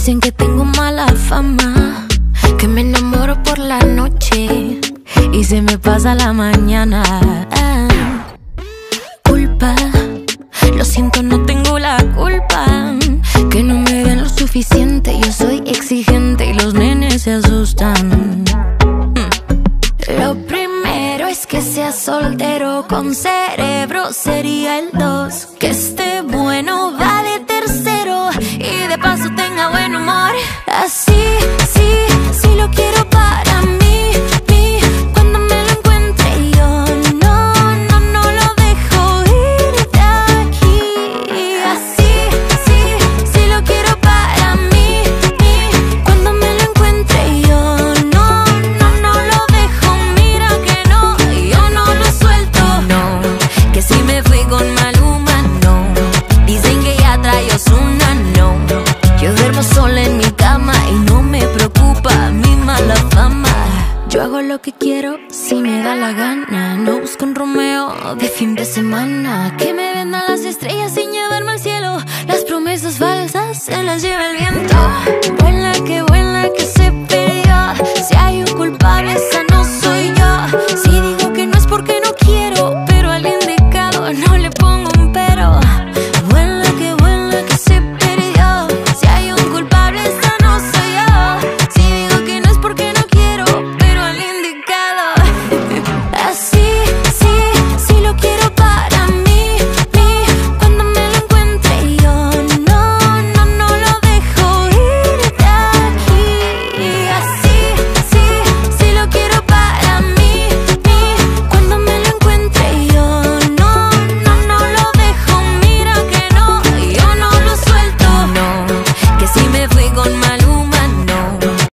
Dicen que tengo mala fama, que me enamoro por la noche y se me pasa la mañana. Culpa, lo siento, no tengo la culpa, que no me den lo suficiente. Yo soy exigente y los nenes se asustan. Lo primero es que sea soltero con cerebro, sería el 2. Que esté bueno, va de tercero y de paso tenga buen humor. Así, sí lo quiero para mí, cuando me lo encuentre yo no lo dejo ir de aquí. Así, sí lo quiero para mí, cuando me lo encuentre yo no lo dejo. Mira que no, yo no lo suelto. No, que si me fui con Maluma, no. Dicen que ya trae Ozuna, no. Yo duermo sola en mi cama y no me preocupa mi mala fama. Yo hago lo que quiero si me da la gana. No busco un Romeo de fin de semana. Que me vendan las estrellas sin llevarme al cielo. Las promesas falsas se las lleva el viento.